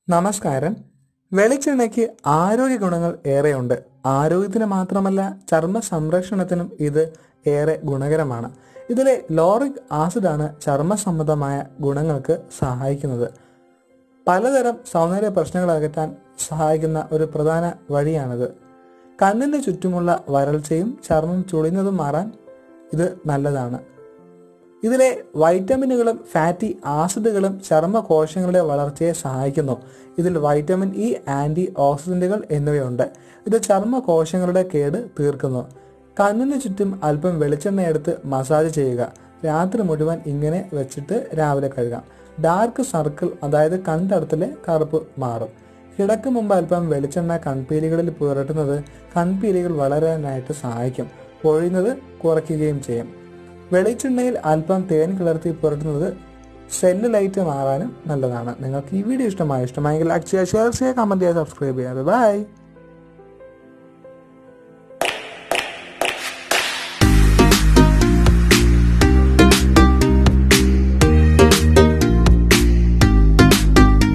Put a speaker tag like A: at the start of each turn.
A: നമസ്കാരം. വെളിച്ചെണ്ണയ്ക്ക് ആരോഗ്യ ഗുണങ്ങൾ ഏറെയുണ്ട്. ആരോഗ്യത്തിന് മാത്രമല്ല, ചർമ്മ സംരക്ഷണത്തിനും ഇത് ഏറെ ഗുണകരമാണ്. ഇതിലെ ലോറിക് ആസിഡാണ് ചർമ്മ സംബന്ധമായ ഗുണങ്ങൾക്ക് സഹായിക്കുന്നത്. പലതരം സൗന്ദര്യ പ്രശ്നങ്ങൾ അകറ്റാൻ സഹായിക്കുന്ന ഒരു പ്രധാന വഴിയാണിത്. കണ്ണിന് ചുറ്റുമുള്ള വരൾച്ചയും ചർമ്മം ചുളിഞ്ഞതും മാറാൻ ഇത് നല്ലതാണ്. ഇതിലെ വൈറ്റമിനുകളും ഫാറ്റി ആസിഡുകളും ചർമ്മ കോശങ്ങളുടെ വളർച്ചയെ സഹായിക്കുന്നു. ഇതിൽ വൈറ്റമിൻ ഇ, ആന്റി ഓക്സിഡന്റുകൾ എന്നിവയുണ്ട്. ഇത് ചർമ്മ കോശങ്ങളുടെ കേട് തീർക്കുന്നു. കണ്ണിന് ചുറ്റും അല്പം വെളിച്ചെണ്ണ എടുത്ത് മസാജ് ചെയ്യുക. രാത്രി മുഴുവൻ ഇങ്ങനെ വെച്ചിട്ട് രാവിലെ കഴുകാം. ഡാർക്ക് സർക്കിൾ, അതായത് കൺതടത്തിലെ കറുപ്പ് മാറും. കിടക്ക് മുമ്പ് അല്പം വെളിച്ചെണ്ണ കൺപീലികളിൽ പുരട്ടുന്നത് കൺപീലികൾ വളരാനായിട്ട് സഹായിക്കും. പൊഴിയുന്നത് കുറയ്ക്കുകയും ചെയ്യും. വെളിച്ചെണ്ണയിൽ അല്പം തേൻ കിളർത്തി പുരട്ടുന്നത് സെല്ലുലൈറ്റ് മാറാനും നല്ലതാണ്. നിങ്ങൾക്ക് ഈ വീഡിയോ ഇഷ്ടമായെങ്കിൽ ലൈക്ക് ചെയ്യുക, ഷെയർ ചെയ്യുക, കമന്റ് ചെയ്യുക, സബ്സ്ക്രൈബ് ചെയ്യുക. ബൈ.